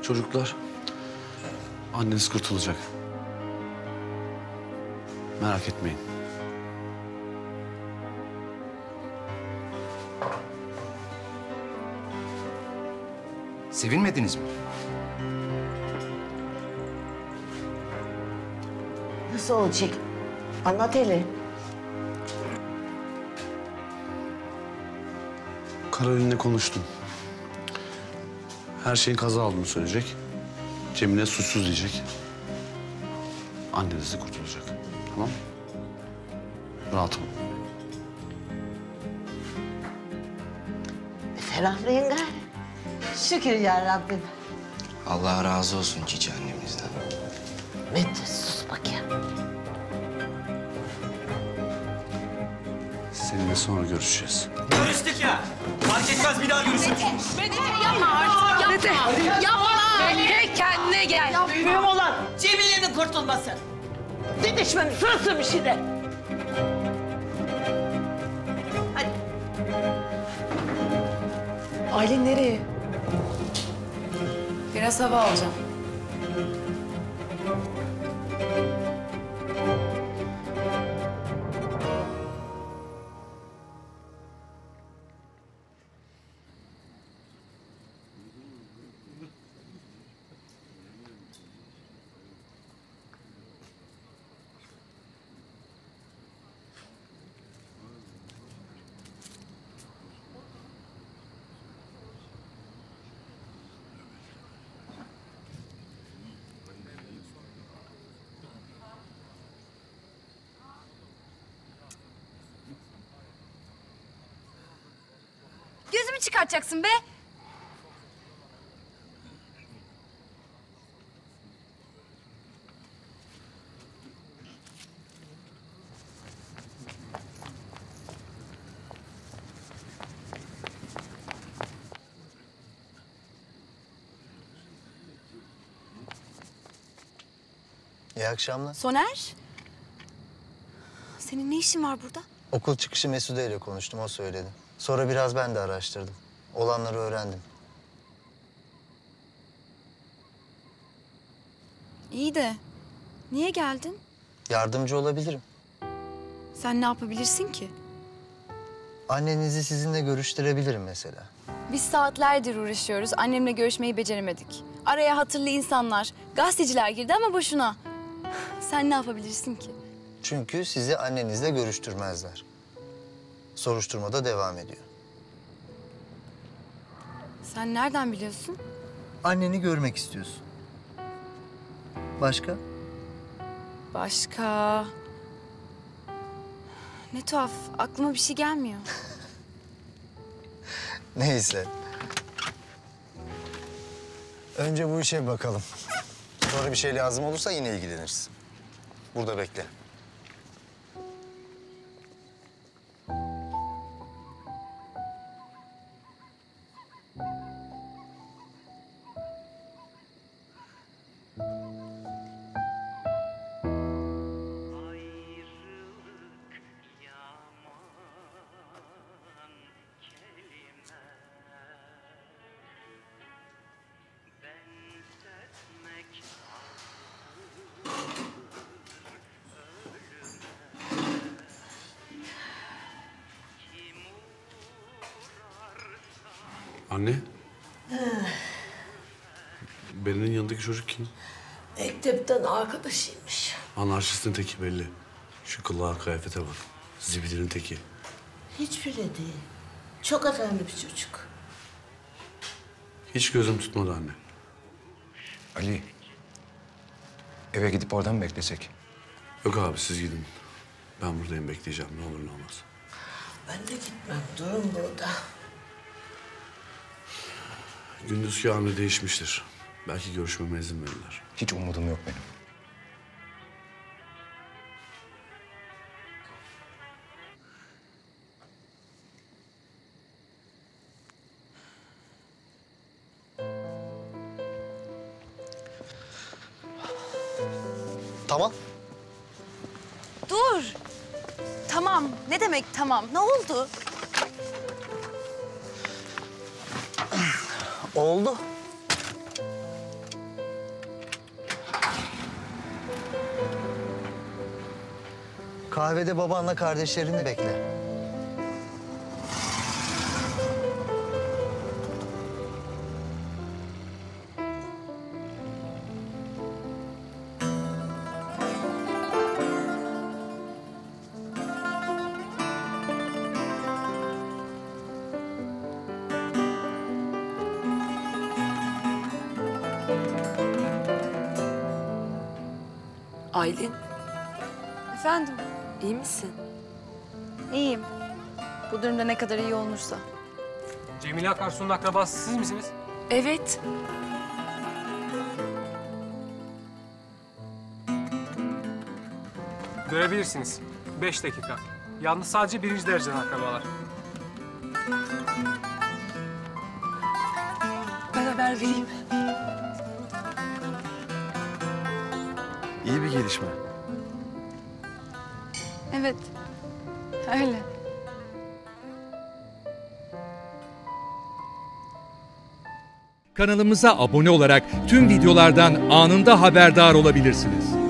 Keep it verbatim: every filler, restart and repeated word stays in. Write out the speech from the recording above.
Çocuklar, anneniz kurtulacak. Merak etmeyin. Sevinmediniz mi? Nasıl olacak? Anlat hele. Karolin'le konuştum. Her şeyin kaza olduğunu söyleyecek. Cemile suçsuz diyecek. Anneniz de kurtulacak. Tamam mı? Rahat olun. Ferahlayın gari. Şükür ya Rabbim. Allah razı olsun cici annemizden. Metin sus bakayım. Seninle sonra görüşeceğiz. Görüştük ya. Fark etmez bir daha görüşürüz. Mete yapma artık yapma. Mete yapma. Mete kendine gel. Mühim olan Cemile'nin kurtulması. didişmenin sırası bir şey de. Hadi. Aylin nereye? Biraz hava alacağım. Gözümü çıkartacaksın be. İyi akşamlar. Soner. Senin ne işin var burada? Okul çıkışı Mesude ile konuştum, o söyledi. Sonra biraz ben de araştırdım. Olanları öğrendim. İyi de niye geldin? Yardımcı olabilirim. Sen ne yapabilirsin ki? Annenizi sizinle görüştürebilirim mesela. Biz saatlerdir uğraşıyoruz. Annemle görüşmeyi beceremedik. Araya hatırlı insanlar, gazeteciler girdi ama boşuna. Sen ne yapabilirsin ki? Çünkü sizi annenizle görüştürmezler. Soruşturma da devam ediyor. Sen nereden biliyorsun? Anneni görmek istiyorsun. Başka? Başka... Ne tuhaf, aklıma bir şey gelmiyor. Neyse. Önce bu işe bir bakalım. Sonra bir şey lazım olursa yine ilgileniriz. Burada bekle. Anne. Beren'in yanındaki çocuk kim? Mektepten arkadaşıymış. Anarşistin teki belli. Şu kılığa kıyafete bak. Zibidinin teki. Hiç bile değil. Çok efendi bir çocuk. Hiç gözüm tutmadı anne. Ali, eve gidip oradan mı beklesek? Yok abi siz gidin. Ben buradayım bekleyeceğim ne olur ne olmaz. Ben de gitmem. Durun burada. Gündüzki hamle değişmiştir. Belki görüşmeme izin verirler. Hiç umudum yok benim. Tamam. Dur. Tamam. Ne demek tamam? Ne oldu? Oldu. Kahvede babanla kardeşlerini bekle. Aylin, Efendim, iyi misin? iyiyim. Bu durumda ne kadar iyi olursa. Cemile Akarsu'nun akrabası siz misiniz? Evet. Görebilirsiniz. Beş dakika. Yalnız sadece birinci dereceden akrabalar. Ben haber vereyim. İyi bir gelişme. Evet, öyle. Kanalımıza abone olarak tüm videolardan anında haberdar olabilirsiniz.